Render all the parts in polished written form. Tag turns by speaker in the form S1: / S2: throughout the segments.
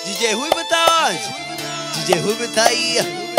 S1: DJ Ruivo tá onde? DJ Ruivo tá aí.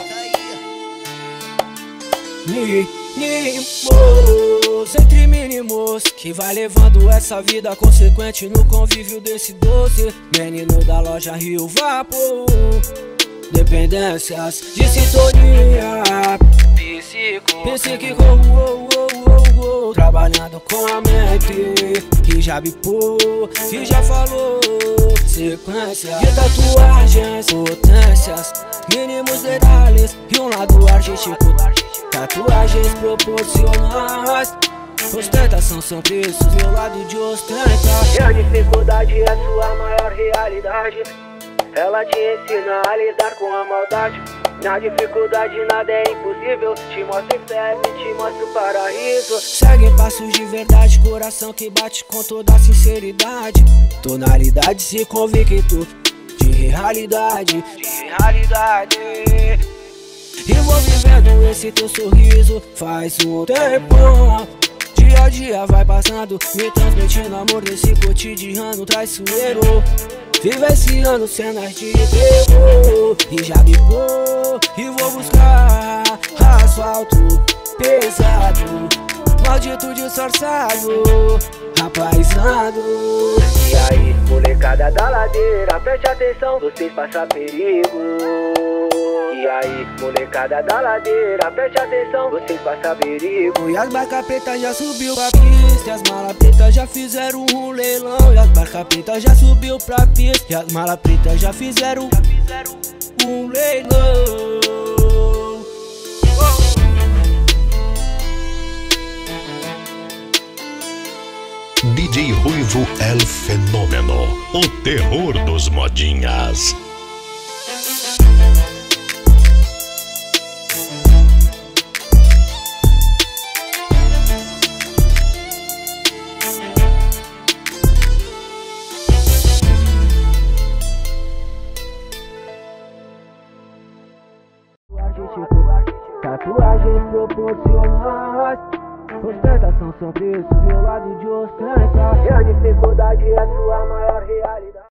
S2: Mínimos, entre mínimos, que vai levando essa vida consequente no convívio desse doce. Menino da loja Rio Vapor, dependências de sintonia psíquico, trabalhando com a mente, que já bipou, que já falou. Sequência de tatuagens, potências, mínimos detalhes e um lado artístico. Tatuagens proporcionais, ostentação são preços, meu lado de ostentar. E a dificuldade é sua maior realidade. Ela te ensina a lidar com a maldade. Na dificuldade nada é impossível. Te mostra inferno e te mostra o paraíso. Segue passos de verdade, coração que bate com toda sinceridade. Tonalidade e convicto de realidade. E vou vivendo esse teu sorriso faz um tempo. Dia a dia vai passando, me transmitindo amor desse cotidiano traiçoeiro. Vive esse ano cenas de terror e já bipou. E vou buscar asfalto pesado, maldito disfarçado, rapaziado. E aí, molecada da ladeira, preste atenção, vocês passam perigo. E aí, molecada da ladeira, preste atenção, vocês passam perigo. E as barcas pretas já subiu pra pista, e as malas pretas já fizeram um leilão. E as barcas pretas já subiu pra pista, e as malas pretas já fizeram um leilão.
S3: DJ Ruivo El Fenômeno, o terror dos modinhas.
S2: Tatuagens proporcionais, ostentação são preços, meu lado de ostentar. E a dificuldade é sua maior realidade.